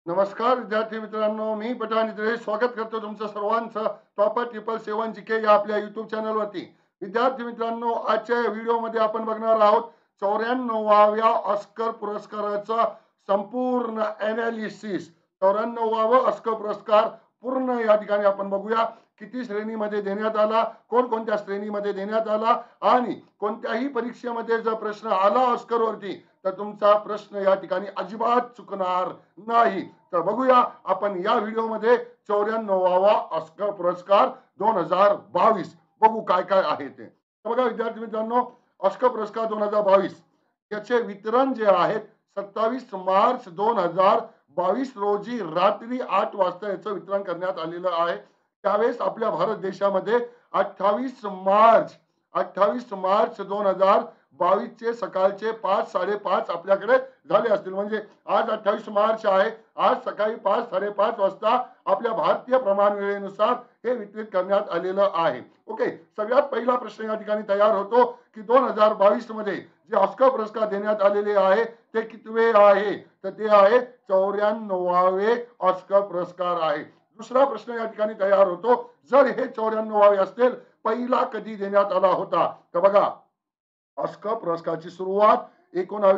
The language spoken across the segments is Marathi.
नमस्कार विद्यार्थी मित्रांनो, मी पठाण इत्रे स्वागत करतो तुमचं सर्वांचं टॉपर 777 जीके या आपल्या युट्यूब चॅनलवरती. विद्यार्थी मित्रांनो, आजच्या या व्हिडिओमध्ये आपण बघणार आहोत 94व्या ऑस्कर पुरस्काराचा संपूर्ण ॲनालिसिस. 94वा ऑस्कर पुरस्कार पूर्ण या ठिकाणी आपण बघूया. किती श्रेणीमध्ये देण्यात आला, कोणकोणत्या श्रेणीमध्ये देण्यात आला आणि कोणत्याही परीक्षेमध्ये जर प्रश्न आला ऑस्करवरती तर तुमचा प्रश्न या ठिकाणी अजिबात चुकणार नाही. तर बघूया आपण या व्हिडिओमध्ये 94वा ऑस्कर पुरस्कार 2022 बघू काय काय आहे ते. तर बघा विद्यार्थी मित्रांनो, ऑस्कर पुरस्कार 2022 याचे वितरण जे आहे 27 मार्च 2022 रोजी रात्री 8 वाजता याचं वितरण करण्यात आलेलं आहे. त्यावेळेस आपल्या भारत देशामध्ये 28 मार्च 2022 चे सकाळचे 5:30 आपल्याकडे झाले असतील. म्हणजे आज 28 मार्च आहे. आज सकाळी 5:30 वाजता आपल्या भारतीय प्रमाण वेळेनुसार हे वितरित करण्यात आलेलं आहे. ओके, सगळ्यात पहिला प्रश्न या ठिकाणी तयार होतो की 2022 मध्ये जे ऑस्कर पुरस्कार देण्यात आलेले आहे ते कितवे आहे? तर ते आहे 94वे ऑस्कर पुरस्कार आहे. दुसरा प्रश्न या ठिकाणी तयार होतो, जर हे 94वे असतील, पहिला कधी देण्यात आला होता? तर बघा, ऑस्कर पुरस्काराची सुरुवात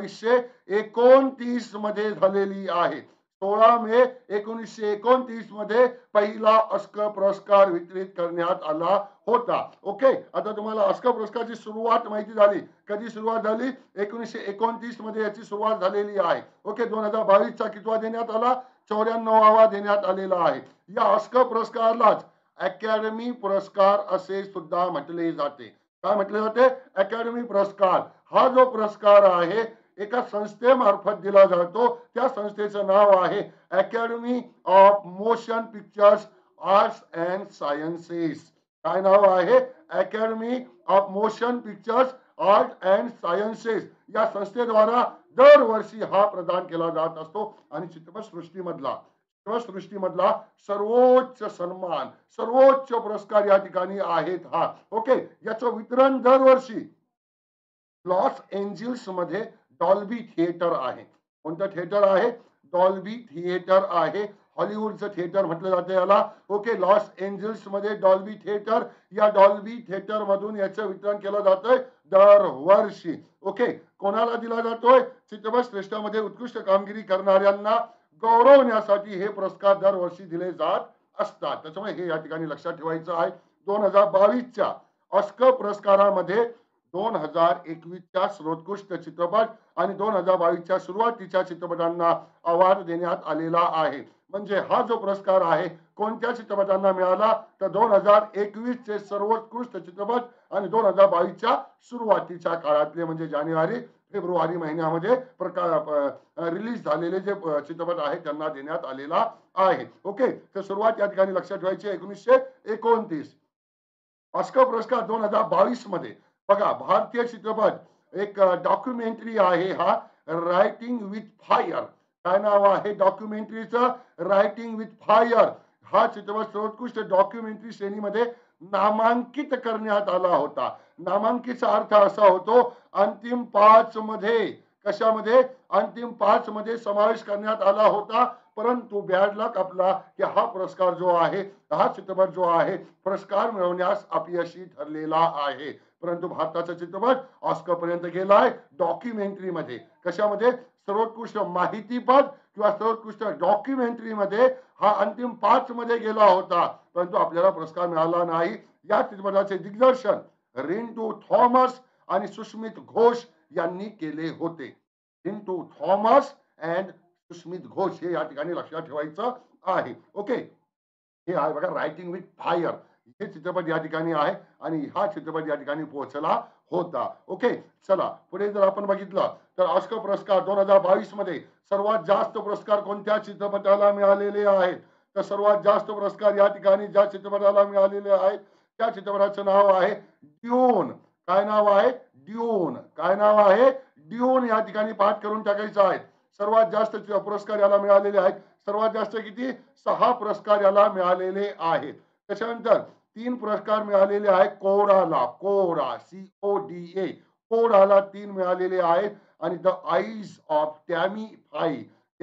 1929 मध्ये झालेली आहे. 16 मे 1929 मध्ये पहिला ऑस्कर पुरस्कार वितरित करण्यात आला होता. ओके, आता तुम्हाला ऑस्कर पुरस्काराची सुरुवात माहिती झाली. कधी सुरुवात झाली? 1929 मध्ये याची सुरुवात झालेली आहे. ओके, 2022 चा कितवा देण्यात आला? 94वा देण्यात आलेला आहे. या ऑस्कर पुरस्कारालाच अकॅडमी पुरस्कार असे सुद्धा म्हटले जाते. काय म्हटले जाते? अकॅडमी पुरस्कार. हा जो पुरस्कार आहे एका संस्थेमार्फत दिला जातो. त्या संस्थेचं नाव आहे academy of motion pictures arts and sciences. काय नाव आहे? Academy of motion pictures art and sciences. या संस्थेद्वारा दरवर्षी हा प्रदान केला जात असतो आणि चित्रपटसृष्टीमधला सर्वोच्च सन्मान, सर्वोच्च पुरस्कार या ठिकाणी आहेत हा. ओके, याचं वितरण दरवर्षी लॉस एंजिल्स मध्ये डॉल्बी थिएटर आहे. कोणतं थिएटर आहे? डॉल्बी थिएटर आहे. हॉलिवूडचं थिएटर म्हटलं जातं याला. ओके, लॉस एंजिल्स मध्ये डॉल्बी थिएटर, या डॉल्बी थिएटर मधून याचं वितरण केलं जातंय दरवर्षी. ओके, कोणाला दिला जातोय? चित्रपट श्रेष्ठामध्ये उत्कृष्ट कामगिरी करणाऱ्यांना गौरवण्यासाठी हे पुरस्कार दरवर्षी दिले जात असतात. त्याच्यामुळे हे या ठिकाणी लक्षात ठेवायचं आहे. 2022च्या ऑस्कर पुरस्कारामध्ये 2021च्या सर्वोत्कृष्ट चित्रपट आणि 2022च्या सुरुवातीच्या चित्रपटांना अवॉर्ड देण्यात आलेला आहे. म्हणजे हा जो पुरस्कार आहे कोणत्या चित्रपटांना मिळाला? तर 2021 चे सर्वोत्कृष्ट चित्रपट आणि 2022च्या सुरुवातीच्या काळातले म्हणजे जानेवारी फेब्रुवारी महिन्यामध्ये रिलीज झालेले जे चित्रपट आहेत त्यांना देण्यात आलेला आहे. ओके, तर सुरुवात या ठिकाणी लक्षात ठेवायची. 1929 ऑस्कर पुरस्कार 2022 मध्ये बघा, भारतीय चित्रपट एक डॉक्युमेंटरी आहे हा, रायटिंग विथ फायर. काय नाव आहे डॉक्युमेंटरीचं? Writing with fire. हा चित्रपट सर्वोत्कृष्ट डॉक्युमेंटरी श्रेणीमध्ये नामांकित करण्यात आला होता. नामांकितचा अर्थ असा होतो अंतिम 5 मध्ये. कशामध्ये? अंतिम 5 मध्ये समावेश करण्यात आला होता. परंतु बॅड लक आपला की हा पुरस्कार जो आहे, हा चित्रपट जो आहे पुरस्कार मिळवण्यास अपयशी ठरलेला आहे. परंतु भारताचा चित्रपट ऑस्कर पर्यंत गेलाय डॉक्युमेंटरी मध्ये. कशामध्ये? सर्वोत्कृष्ट माहितीपट किंवा सर्वोत्कृष्ट डॉक्युमेंटरी मध्ये हा अंतिम 5 मध्ये गेला होता, परंतु आपल्याला पुरस्कार मिळाला नाही. या चित्रपटाचे दिग्दर्शन रिंटू थॉमस आणि सुस्मित घोष यांनी केले होते. रिंटू थॉमस अँड सुस्मित घोष हे या ठिकाणी लक्षात ठेवायचं आहे. ओके, हे आहे बघा रायटिंग विथ फायर. हे चित्रपट या ठिकाणी आहे आणि हा चित्रपट या ठिकाणी पोहोचला होता. ओके, चला पुढे जर आपण बघितलं तर ऑस्कर पुरस्कार 2022 मध्ये सर्वात जास्त पुरस्कार कोणत्या चित्रपटाला मिळालेले आहेत? तर सर्वात जास्त पुरस्कार या ठिकाणी ज्या चित्रपटाला मिळालेले आहेत त्या चित्रपटाचं नाव आहे ड्यून. काय नाव आहे? ड्यून. काय नाव आहे? ड्यून. या ठिकाणी पाठ करून टाकायचं आहे. सर्वात जास्त पुरस्कार याला मिळालेले आहेत. सर्वात जास्त किती? 6 पुरस्कार याला मिळालेले आहेत. त्याच्यानंतर 3 पुरस्कार मिळालेले आहेत कोडाला. कोडा, CODA. कोडाला 3 मिळालेले आहेत आणि the eyes of Tammy Faye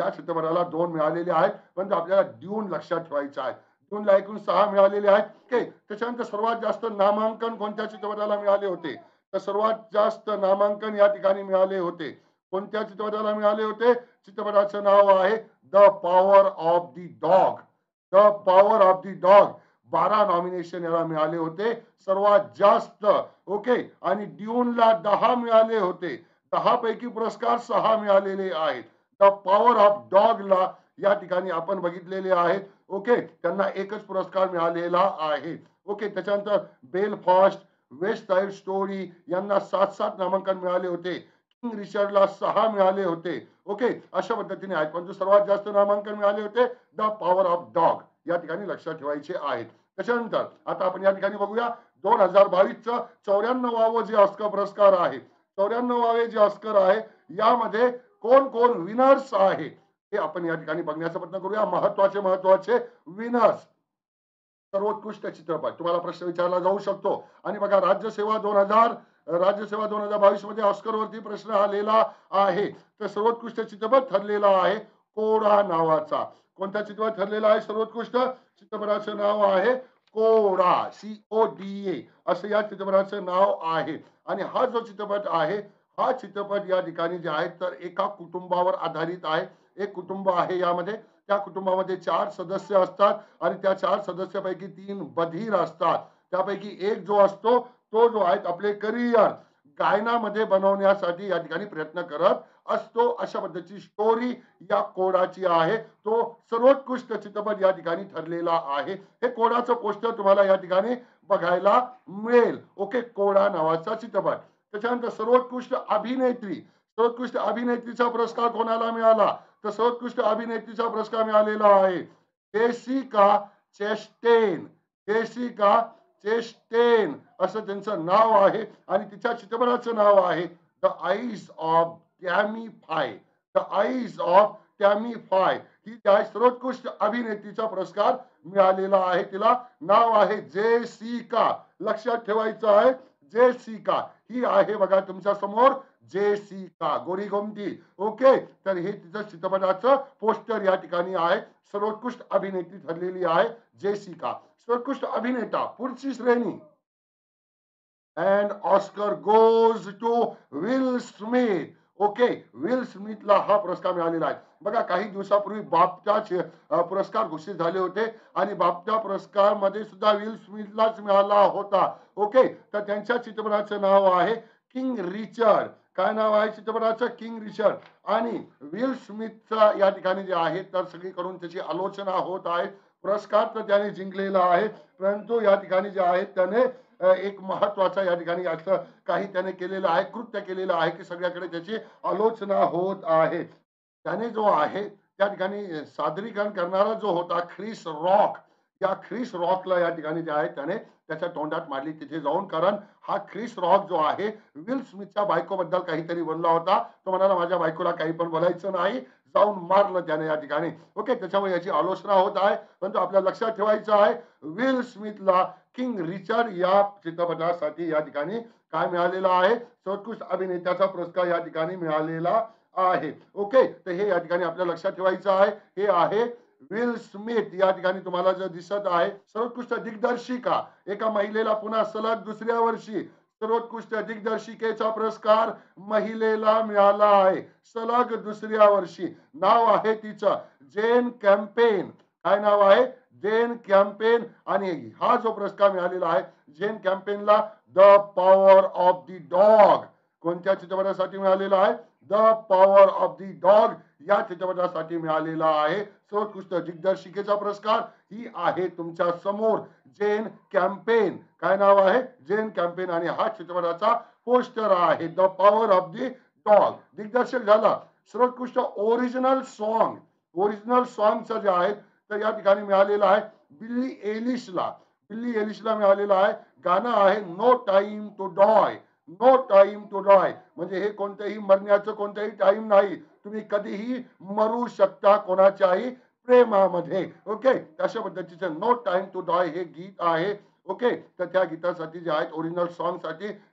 या चित्रपटाला 2 मिळालेले आहेत, परंतु आपल्याला ड्यून लक्षात ठेवायचं आहे. ड्यूनला एकूण 6 मिळालेले आहेत. ओके. त्याच्यानंतर सर्वात जास्त नामांकन कोणत्या चित्रपटाला मिळाले होते? तर सर्वात जास्त नामांकन या ठिकाणी मिळाले होते. कोणत्या चित्रपटाला मिळाले होते? चित्रपटाचं नाव आहे the power of the dog. The power of the dog. 12 nomination याला मिळाले होते सर्वात जास्त. ओके. आणि ड्यूनला 10 मिळाले होते. 10 पैकी पुरस्कार 6 मिळालेले आहेत. द पॉवर ऑफ डॉगला या ठिकाणी आपण बघितलेले आहेत. ओके. त्यांना एकच पुरस्कार मिळालेला आहे. ओके. त्याच्यानंतर बेलफास्ट, वेस्ट साइड स्टोरी यांना 7-7 नामांकन मिळाले होते. किंग रिचर्डला 6 मिळाले होते. ओके. अशा पद्धतीने आहेत, परंतु सर्वात जास्त नामांकन मिळाले होते द पॉवर ऑफ डॉग. या ठिकाणी लक्षात ठेवायचे आहेत. त्याच्यानंतर आता आपण या ठिकाणी बघूया 2022चं 94वे जे ऑस्कर पुरस्कार आहे, 94वे जे ऑस्कर आहे यामध्ये कोण कोण विनर्स आहे हे आपण या ठिकाणी बघण्याचा प्रयत्न करूया. महत्वाचे विनर्स. सर्वोत्कृष्ट चित्रपट तुम्हाला प्रश्न विचारला जाऊ शकतो. आणि बघा राज्यसेवा 2022 मध्ये ऑस्कर वरती प्रश्न आलेला आहे. तर सर्वोत्कृष्ट चित्रपट ठरलेला आहे कोडा नावाचा. कोणता चित्रपट ठरलेला आहे? सर्वोत्कृष्ट चित्रपटाचं नाव आहे कोडा. CODA असं या चित्रपटाचं नाव आहे. आणि हा जो चित्रपट आहे हा चित्रपट या ठिकाणी जे आहे तर एका कुटुंबावर आधारित आहे. एक कुटुंब आहे यामध्ये. त्या कुटुंबामध्ये 4 सदस्य असतात आणि त्या 4 सदस्यापैकी 3 बधीर असतात. त्यापैकी एक जो असतो तो जो आहे आपले करिअर गायनामध्ये बनवण्यासाठी या ठिकाणी प्रयत्न करत असतो. अशा पद्धतीची स्टोरी या कोडाची आहे. तो सर्वोत्कृष्ट चित्रपट या ठिकाणी ठरलेला आहे. हे कोडाचं पोस्टर तुम्हाला या ठिकाणी बघायला मिळेल. ओके. कोडा नावाचा चित्रपट. त्याच्यानंतर सर्वोत्कृष्ट अभिनेत्री. सर्वोत्कृष्ट अभिनेत्रीचा पुरस्कार कोणाला मिळाला? तर सर्वोत्कृष्ट अभिनेत्रीचा पुरस्कार मिळालेला आहे जेसिका चेस्टेन. जेसिका चेस्टेन असं त्यांचं नाव आहे. आणि तिच्या चित्रपटाचं नाव आहे the eyes of Tammy Faye. The eyes of Tammy Faye ही त्या सर्वोत्कृष्ट अभिनेत्रीचा पुरस्कार मिळालेला आहे. तिला नाव आहे जेसिका. लक्षात ठेवायचं आहे जेसिका. ही आहे बघा तुमच्या समोर जेसिका गोरी गोमटी. ओके. तर हे तिचं चित्रपटाचं पोस्टर या ठिकाणी आहे. सर्वोत्कृष्ट अभिनेत्री ठरलेली आहे जेसिका. सर्वोत्कृष्ट अभिनेता पुढची श्रेणी and Oscar goes to Will Smith. Okay. Will स्मिथला हा पुरस्कार मिळालेला आहे. बघा काही दिवसापूर्वी बाफ्टा पुरस्कार घोषित झाले होते आणि बाफ्टा पुरस्कार मध्ये सुद्धा विल स्मिथलाच मिळाला होता. ओके. तर त्यांच्या चित्रपटाचं नाव आहे किंग रिचर्ड. काय नाव आहे चित्रपटाचं? King Richard. आणि विल स्मिथचा या ठिकाणी जे आहे तर सगळीकडून त्याची आलोचना होत आहे. पुरस्कार तर त्याने जिंकलेला आहे, परंतु या ठिकाणी जे आहे त्याने एक महत्वाचा या ठिकाणी असं काही त्याने केलेलं आहे, कृत्य केलेलं आहे की सगळ्याकडे त्याची आलोचना होत आहे. त्याने जो आहे त्या ठिकाणी सादरीकरण करणारा जो होता ख्रिस रॉक, या ख्रिस रॉकला या ठिकाणी जे आहे त्याने त्याच्या तोंडात मारली तिथे जाऊन. कारण हा ख्रिस रॉक जो आहे विल स्मिथच्या बायकोबद्दल काहीतरी बोलला होता. तो म्हणाला माझ्या बायकोला काही पण बोलायचं नाही, जाऊन मारलं त्याने या ठिकाणी. ओके. त्याच्यामुळे याची आलोचना होत आहे, परंतु आपल्याला लक्षात ठेवायचं आहे विल स्मिथला किंग रिचर्ड या चित्रपटासाठी या ठिकाणी काय मिळालेला आहे? सर्वोत्कृष्ट अभिनेत्याचा पुरस्कार या ठिकाणी मिळालेला आहे. ओके. तर हे या ठिकाणी आपल्याला लक्षात ठेवायचं आहे. हे आहे विल स्मिथ. या ठिकाणी तुम्हाला जर दिसत आहे सर्वोत्कृष्ट दिग्दर्शिका. एका महिलेला पुन्हा सलग दुसऱ्या वर्षी सर्वोत्कृष्ट दिग्दर्शिकेचा पुरस्कार महिलेला मिळाला आहे. सलग दुसऱ्या वर्षी. नाव आहे तिचं जेन कॅम्पेन. काय नाव आहे? Jane Campion. आणि हा जो पुरस्कार मिळालेला आहे जेन कॅम्पेनला the power of the dog. कोणत्या चित्रपटासाठी मिळालेला आहे? The power of the dog या चित्रपटासाठी मिळालेला आहे सर्वोत्कृष्ट दिग्दर्शिकेचा पुरस्कार. ही आहे तुमच्या समोर जेन कॅम्पेन. काय नाव आहे? Jane Campion. आणि हा चित्रपटाचा पोस्टर आहे the power of the dog. दिग्दर्शक झाला. सर्वोत्कृष्ट ओरिजिनल सॉन्ग. ओरिजिनल सॉन्गचं जे आहे तर या ठिकाणी मिळालेलं आहे बिल्ली एलिशला. बिल्ली एलिशला मिळालेलं आहे. गाणं आहे no time to die. No time to die म्हणजे हे कोणत्याही मरण्याचं कोणताही टाइम नाही. तुम्ही कधीही मरू शकता कोणाच्याही प्रेमामध्ये. ओके. अशा पद्धतीचं नो टाइम टू डॉय हे गीत आहे. ओके. तर त्या गीतासाठी जे आहेत ओरिजिनल सॉन्ग साठी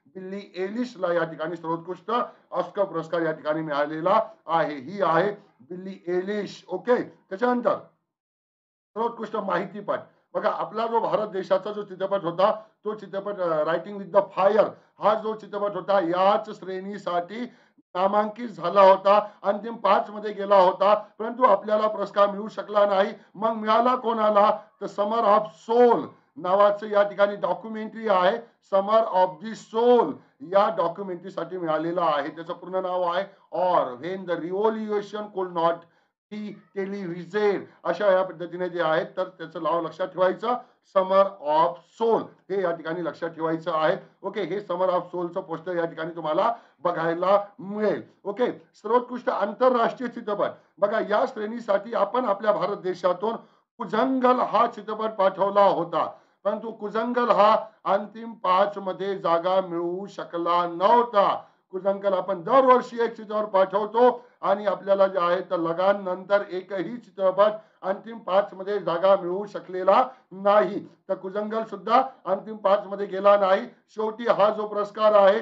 बिल्ली एलिशला या ठिकाणी सर्वोत्कृष्ट ऑस्कर पुरस्कार या ठिकाणी मिळालेला आहे. ही आहे बिल्ली एलिश. ओके. त्याच्यानंतर सर्वोत्कृष्ट माहितीपट. बघा आपला जो भारत देशाचा जो चित्रपट होता तो चित्रपट रायटिंग विथ द फायर हा जो चित्रपट होता याच श्रेणीसाठी नामांकित झाला होता. अंतिम 5 मध्ये गेला होता, परंतु आपल्याला पुरस्कार मिळू शकला नाही. मग मिळाला कोणाला? तर समर ऑफ सोल नावाचं या ठिकाणी डॉक्युमेंटरी आहे. समर ऑफ दी सोल या डॉक्युमेंटरीसाठी मिळालेलं आहे. त्याचं पूर्ण नाव आहे or when the revolution could not be television, अशा या पद्धतीने जे आहेत तर त्याचं नाव लक्षात ठेवायचं. समर ऑफ सोल हे या ठिकाणी लक्षात ठेवायचं आहे. ओके. हे समर ऑफ सोलचं पोस्टर या ठिकाणी तुम्हाला बघायला मिळेल. ओके. सर्वोत्कृष्ट आंतरराष्ट्रीय चित्रपट. बघा या श्रेणीसाठी आपण आपल्या भारत देशातून कुजंगल हा चित्रपट पाठवला होता, परंतु कुजंगल हा अंतिम 5 मध्ये जागा मिळवू शकला नव्हता. कुजंगल आपण दरवर्षी एक चित्रपट पाठवतो आणि आपल्याला जे आहे तर लगान नंतर एकही चित्रपट अंतिम 5 मध्ये जागा मिळवू शकलेला नाही. तर कुजंगल सुद्धा अंतिम 5 मध्ये गेला नाही. शेवटी हा जो पुरस्कार आहे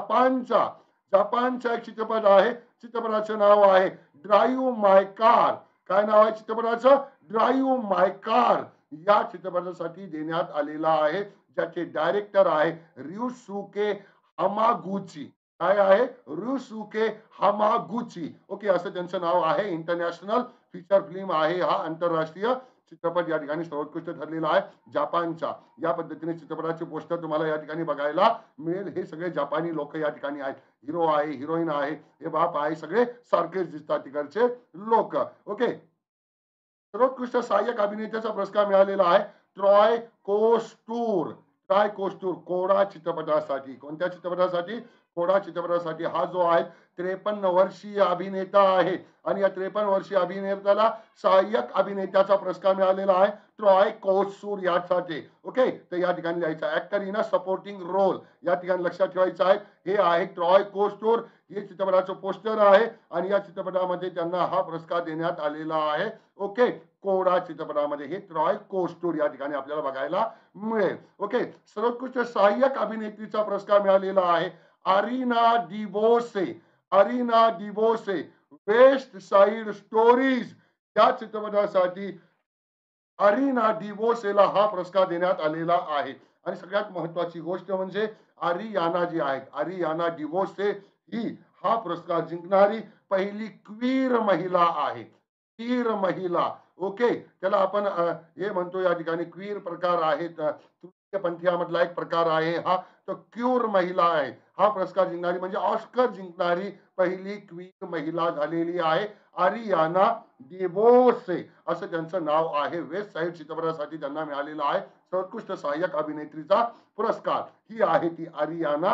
जपानचा एक चित्रपट आहे. चित्रपटाचं नाव आहे ड्राईव्ह माय कार. काय नाव आहे चित्रपटाचं? ड्राईव्ह माय कार या चित्रपटासाठी देण्यात आलेला आहे. ज्याचे डायरेक्टर आहे ryusuke हमागुची. काय आहे? ryusuke Hamaguchi. ओके. असं त्यांचं नाव आहे. इंटरनॅशनल फीचर फिल्म आहे हा. आंतरराष्ट्रीय चित्रपट या ठिकाणी सर्वोत्कृष्ट ठरलेला आहे जपानचा. या पद्धतीने चित्रपटाचे पोस्टर तुम्हाला या ठिकाणी बघायला मिळेल. हे सगळे जपानी लोक या ठिकाणी आहेत. हिरो आहे, हिरोईन आहे, हे बाप आहे, सगळे सारखेच दिसतात तिकडचे लोक. ओके. सर्वोत्कृष्ट सहाय्यक अभिनेत्याचा पुरस्कार मिळालेला आहे ट्रॉय कोस्टूर. ट्रॉय कोस्टूर कोडा चित्रपटासाठी. कोणत्या चित्रपटासाठी? कोडा चित्रपटासाठी. हा जो आहे 53 वर्षीय अभिनेता आहे आणि या 53 वर्षीय अभिनेत्याला सहाय्यक अभिनेत्याचा पुरस्कार मिळालेला आहे ट्रॉय कोस्टूर यासाठी. ओके. तर या ठिकाणी लिहायचं actor in a supporting role या ठिकाणी लक्षात ठेवायचं आहे. हे आहे ट्रॉय कोस्टूर. हे चित्रपटाचं पोस्टर आहे आणि या चित्रपटामध्ये त्यांना हा पुरस्कार देण्यात आलेला आहे. ओके. कोडा चित्रपटामध्ये हे ट्रॉय कोस्टूर या ठिकाणी आपल्याला बघायला मिळेल. ओके. सर्वोत्कृष्ट सहाय्यक अभिनेत्रीचा पुरस्कार मिळालेला आहे Ariana DeBose. Ariana DeBose West Side stories या चित्रपटासाठी अरिना डिबोसेला हा पुरस्कार देण्यात आलेला आहे. आणि सगळ्यात महत्वाची गोष्ट म्हणजे आरियाना जी आहेत, आरियाना डिबोसे ही हा पुरस्कार जिंकणारी पहिली क्वीर महिला आहे. क्वीर महिला. ओके. त्याला आपण हे म्हणतो या ठिकाणी क्वीर प्रकार आहेत. तृतीय पंथीयामधला एक प्रकार आहे हा. तर क्यूर महिला आहे. हा पुरस्कार जिंकणारी म्हणजे ऑस्कर जिंकणारी पहिली क्वीर महिला झालेली आहे आरियाना डिबोसे असं त्यांचं नाव आहे. वेस्ट साइड चित्रपटासाठी त्यांना मिळालेला आहे सर्वोत्कृष्ट सहाय्यक अभिनेत्रीचा पुरस्कार. ही आहे ती आरियाना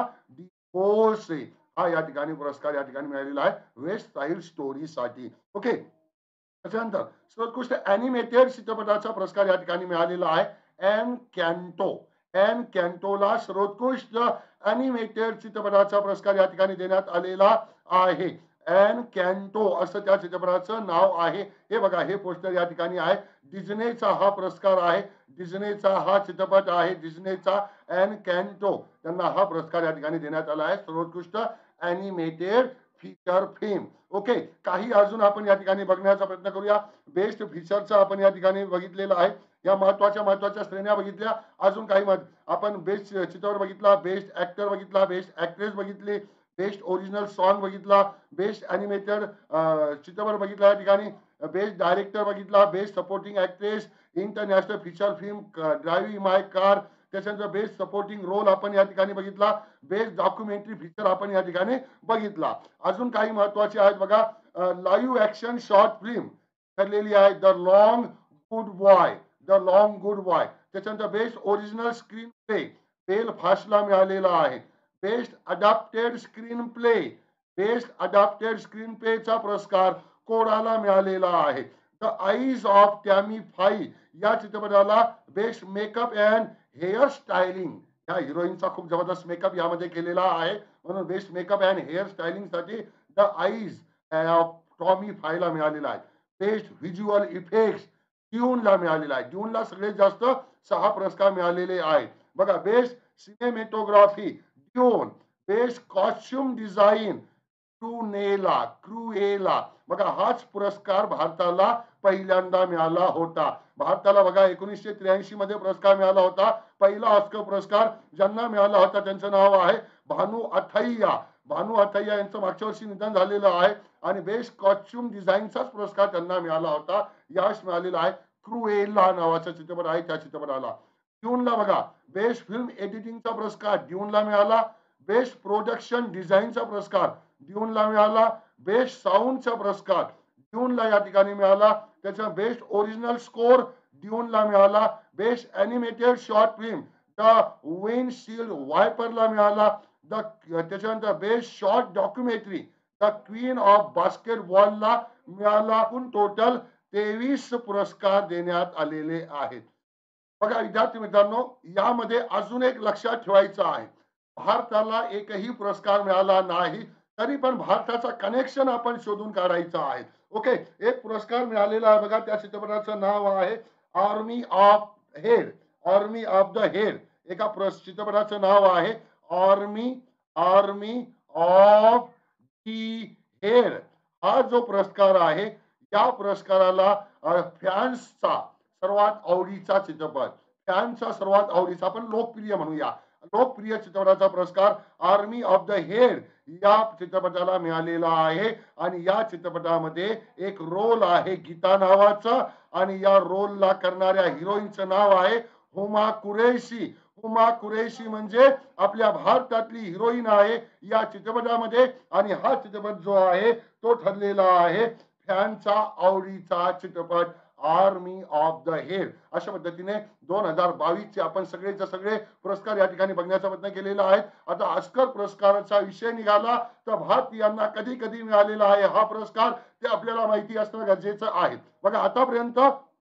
डिबोसे. हा या ठिकाणी पुरस्कार या ठिकाणी मिळालेला आहे वेस्ट साइड स्टोरीसाठी. ओके. त्याच्यानंतर सर्वोत्कृष्ट अॅनिमेटेड चित्रपटाचा पुरस्कार या ठिकाणी मिळालेला आहे एन कॅन्टो. एन कॅन्टोला सर्वोत्कृष्ट अॅनिमेटेड चित्रपटाचा पुरस्कार या ठिकाणी देण्यात आलेला आहे. एन कॅन्टो असं त्या चित्रपटाचं नाव आहे. हे बघा हे पोस्टर या ठिकाणी आहे. डिझनेचा हा पुरस्कार आहे. डिझनेचा हा चित्रपट आहे. डिझनेचा एन कॅन्टो त्यांना हा पुरस्कार या ठिकाणी देण्यात आला आहे सर्वोत्कृष्ट अॅनिमेटेड फीचर फिल्म. ओके. काही अजून आपण या ठिकाणी बघण्याचा प्रयत्न करूया. बेस्ट फीचरचा आपण या ठिकाणी बघितलेला आहे. या महत्वाच्या श्रेण्या बघितल्या. अजून काही आपण बेस्ट चित्रपट बघितला, बेस्ट ऍक्टर बघितला, बेस्ट ऍक्ट्रेस बघितली, बेस्ट ओरिजिनल सॉन्ग बघितला, बेस्ट अॅनिमेटेड चित्रपट बघितला या ठिकाणी, बेस्ट डायरेक्टर बघितला, best supporting actress, international feature film Drive My Car, त्याच्यानंतर बेस्ट सपोर्टिंग रोल आपण या ठिकाणी बघितला, बेस्ट डॉक्युमेंटरी फीचर आपण या ठिकाणी बघितला. अजून काही महत्वाचे आहेत बघा. लाईव्ह ऍक्शन शॉर्ट फिल्म ठरलेली आहे the long goodbye. The long goodbye. त्याच्यानंतर बेस्ट ओरिजिनल स्क्रीन प्ले बेल फाशला मिळालेला आहे. Best adapted screenplay, best adapted स्क्रीन प्लेचा पुरस्कार कोडाला मिळालेला आहे. The eyes of Tammy Faye या चित्रपटाला best makeup and hair styling, ह्या हिरोईनचा खूप जबरदस्त मेकअप यामध्ये केलेला आहे म्हणून best makeup and hair styling साठी द आईज ऑफ टॉमी फायला मिळालेला आहे. बेस्ट व्हिज्युअल इफेक्ट्स ड्यूनला मिळालेला आहे. ड्यूनला सगळ्यात जास्त 6 पुरस्कार मिळालेले आहेत. बघा best cinematography Dune, best costume design Cruella बघा हाच पुरस्कार भारताला पहिल्यांदा मिळाला होता. भारताला बघा 1983 मध्ये पुरस्कार मिळाला होता. पहिला ऑस्कर पुरस्कार ज्यांना मिळाला होता त्यांचं नाव आहे भानू अथय्या. भानू अथय्या यांचं मागच्या वर्षी निधन झालेलं आहे आणि बेस्ट कॉस्ट्युम डिझाईनचाच पुरस्कार त्यांना मिळाला होता. यावेळेस मिळालेला आहे क्रूएला नावाचा चित्रपट आहे त्या चित्रपटाला. ड्यूनला बघा बेस्ट फिल्म एडिटिंगचा पुरस्कार ड्यूनला मिळाला. बेस्ट प्रोडक्शन डिझाईनचा पुरस्कार ड्यूनला मिळाला. बेस्ट साऊंडचा पुरस्कार ड्यूनला या ठिकाणी मिळाला. त्याच्या बेस्ट ओरिजिनल स्कोर ड्यूनला मिळाला. Best animated short film the windshield वायपरला मिळाला. त्याच्यानंतर best short documentary the queen of बास्केटबॉलला मिळाला. एकूण टोटल 23 पुरस्कार देण्यात आलेले आहेत. बघा विद्यार्थी मित्रांनो, यामध्ये अजून एक लक्षात ठेवायचं आहे. भारताला एकही पुरस्कार मिळाला नाही, तरी पण भारताचा कनेक्शन आपण शोधून काढायचा आहे. ओके, एक पुरस्कार मिळालेला आहे बघा, त्या चित्रपटाचं नाव आहे army of head. Army of the head एका चित्रपटाचं नाव आहे army army of the head. हा जो पुरस्कार आहे या पुरस्काराला फॅन्सचा सर्वात आवडीचा चित्रपट, फॅनचा सर्वात आवडीचा, आपण लोकप्रिय म्हणूया, लोकप्रिय चित्रपटाचा पुरस्कार आर्मी ऑफ द हेड या चित्रपटाला मिळालेला आहे. आणि या चित्रपटामध्ये एक रोल आहे गीता नावाचा आणि या रोलला करणाऱ्या हिरोईनचं नाव आहे हुमा कुरैशी. हुमा कुरैशी म्हणजे आपल्या भारतातली हिरोईन आहे या चित्रपटामध्ये. आणि हा चित्रपट जो आहे तो ठरलेला आहे फॅनचा आवडीचा चित्रपट आर्मी ऑफ द हेड. अशा पद्धतीने 2022 चे आपण सगळेच्या सगळे पुरस्कार या ठिकाणी बघण्याचा प्रयत्न केलेला आहे. आता ऑस्कर पुरस्काराचा विषय निघाला तर भारतीयांना कधी कधी मिळालेला आहे हा पुरस्कार ते आपल्याला माहिती असणं गरजेचं आहे. बघा आतापर्यंत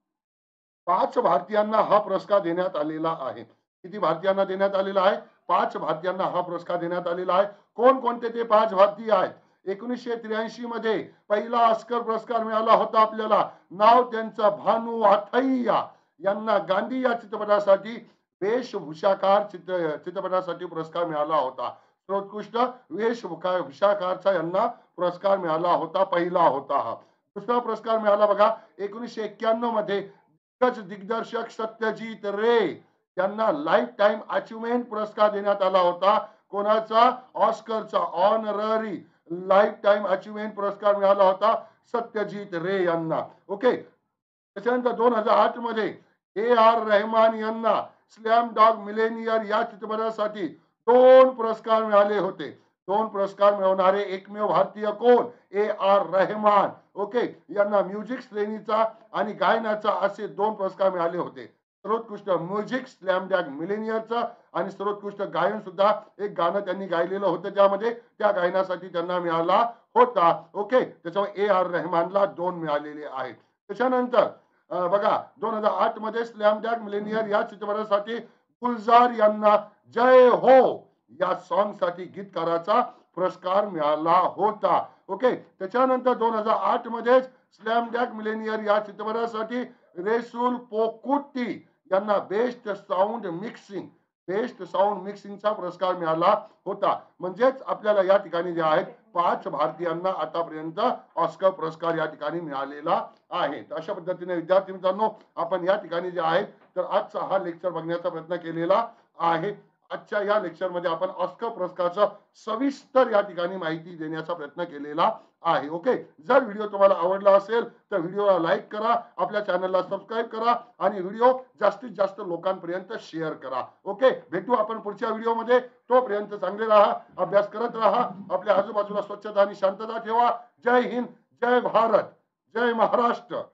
5 भारतीयांना हा पुरस्कार देण्यात आलेला आहे. किती भारतीयांना देण्यात आलेला आहे? 5 भारतीयांना हा पुरस्कार देण्यात आलेला आहे. कोण कोणते ते 5 भारतीय आहेत? 1983 मध्ये पहिला ऑस्कर पुरस्कार मिळाला होता आपल्याला. नाव त्यांचं भानू अथय्या. यांना गांधी या चित्रपटासाठी वेशभूषाकार चित्रपटासाठी पुरस्कार मिळाला होता. सर्वोत्कृष्ट वेशभूषाकारचा यांना पुरस्कार मिळाला होता, पहिला होता हा. दुसरा पुरस्कार मिळाला बघा 1991 मध्ये दिग्दर्शक सत्यजित रे यांना लाईफ टाइम अचिव्हमेंट पुरस्कार देण्यात आला होता. कोणाचा? ऑस्करचा ऑनररी लाईफ टाइम अचिव्हमेंट पुरस्कार मिळाला होता सत्यजित रे यांना. ओके, त्याच्यानंतर 2008 मध्ये A.R. रहमान यांना स्लॅम डॉग मिलेनियर या चित्रपटासाठी 2 पुरस्कार मिळाले होते. 2 पुरस्कार मिळवणारे एकमेव भारतीय कोण? A.R. रहमान. ओके, यांना म्युझिक श्रेणीचा आणि गायनाचा असे 2 पुरस्कार मिळाले होते. सर्वोत्कृष्ट म्युझिक स्लॅम डॉग मिलेनियरचा आणि सर्वोत्कृष्ट गायन सुद्धा एक गाणं त्यांनी गायलेलं होतं त्यामध्ये, त्या गायनासाठी त्यांना मिळाला होता. ओके, त्याच्यामुळे A.R. रहमानला 2 मिळालेले आहेत. त्याच्यानंतर बघा 2008 मध्ये स्लॅम डॅग मिलेनियर या चित्रपटासाठी गुलजार यांना जय हो या सॉन्ग साठी गीतकाराचा पुरस्कार मिळाला होता. ओके, त्याच्यानंतर 2008 मध्ये स्लॅम डॅग मिलेनियर या चित्रपटासाठी रेसुल पोकुट्टी यांना बेस्ट साऊंड मिक्सिंगचा पुरस्कार मिळाला होता. म्हणजेच आपल्याला या ठिकाणी जे आहेत 5 भारतीयांना आतापर्यंत ऑस्कर पुरस्कार या ठिकाणी मिळालेला आहे. अशा पद्धतीने विद्यार्थी मित्रांनो आपण या ठिकाणी जे आहे तर आजचा हा लेक्चर बघण्याचा प्रयत्न केलेला आहे. आजच्या या लेक्चर मध्ये आपण ऑस्कर पुरस्काराचं सविस्तर या ठिकाणी माहिती देण्याचा प्रयत्न केलेला आहे. ओके, जर व्हिडिओ तुम्हाला आवडला असेल तर व्हिडिओला लाईक करा, आपल्या चॅनलला सबस्क्राईब करा आणि व्हिडिओ जास्तीत जास्त लोकांपर्यंत शेअर करा. ओके, भेटू आपण पुढच्या व्हिडिओमध्ये. तोपर्यंत चांगले राहा, अभ्यास करत राहा, आपल्या आजूबाजूला स्वच्छता आणि शांतता ठेवा. जय हिंद, जय भारत, जय महाराष्ट्र.